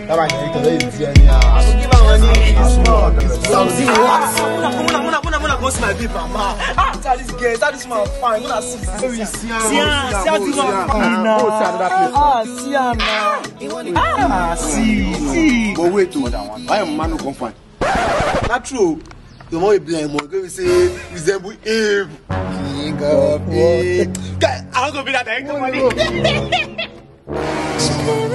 That man can give her money. Something what? Muna go see my baby mama. After this girl, that this man fine. Muna see this man fine. See. But wait, why am man no come fine? Not true. The more you blame, more you say resemble him. King of it. I'm gonna be that money.